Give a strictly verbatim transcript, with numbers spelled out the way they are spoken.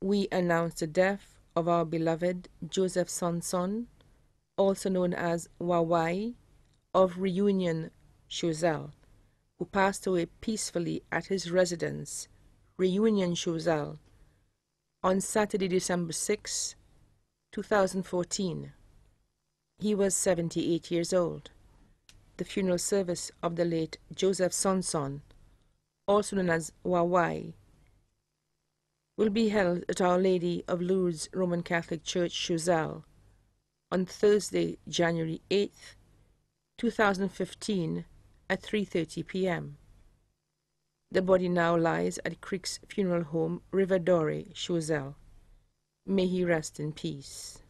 we announce the death of our beloved Joseph Sonson, also known as Wawai, of Reunion, Choiseul, who passed away peacefully at his residence, Reunion, Choiseul, on Saturday, December sixth, two thousand fourteen. He was seventy-eight years old. The funeral service of the late Joseph Sonson, also known as Wawai, will be held at Our Lady of Lourdes Roman Catholic Church, Choiseul, on Thursday, January eighth, two thousand fifteen, at three thirty p m The body now lies at Creek's Funeral Home, Riverdore, Choiseul. May he rest in peace.